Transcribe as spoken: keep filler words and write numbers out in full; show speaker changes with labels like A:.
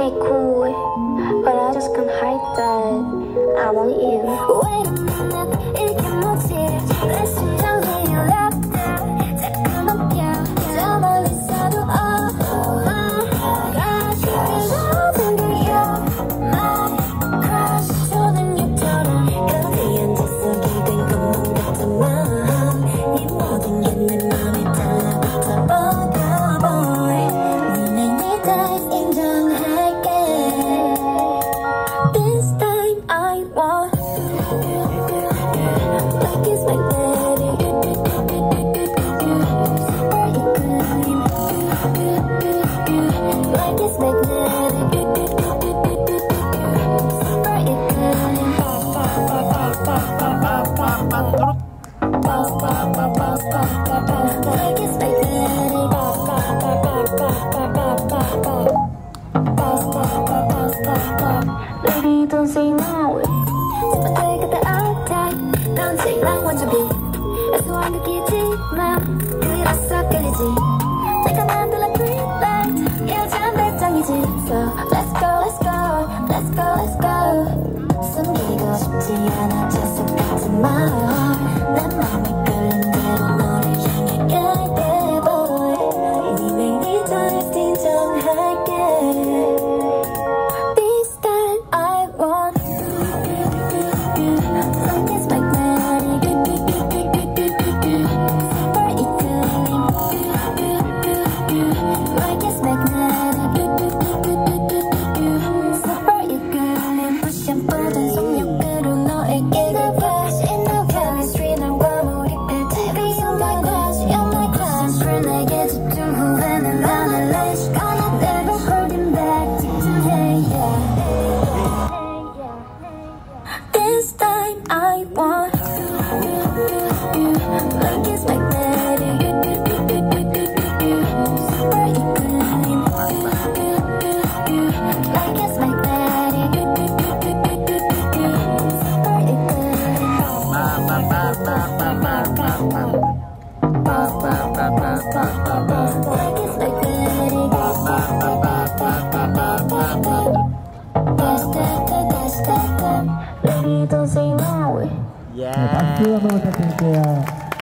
A: may cool, but I just can't hide that I want you. Wait a minute, 이게 뭐지? 내 심장이 열렸대. 자꾸만 펴, 저 멀리서도 oh my gosh, 그거는 그여 my crush. 저는 육처럼 거기 앉아서 기댄 것만 같지만 이 모든 게 내 맘에 달라붙어 버려 boy. 니네 네 다시 인정할게. This time I want like it's magnetic. Super equilibrium. Like it's magnetic. Super equilibrium. Like it's magnetic. Baby, don't say no. 제발 내가 다 알아. 넌 지금 완전 비. 애소한 느끼지만 그래서 끌리지. 내가 만들 like green light. 여전 배짱이지. So let's go, let's go, let's go, let's go. 숨기고 싶지 않아 just 같은 마음. 내 맘이 끌린 대로 너를 향해 갈게 boy. 니네 네 다시 인정할게. This time I want like it's magnetic. Super equilibrium. Like it's magnetic. Super equilibrium. Like it's magnetic. Baby, don't say no.
B: 네, 박수 한번 부탁드릴게요.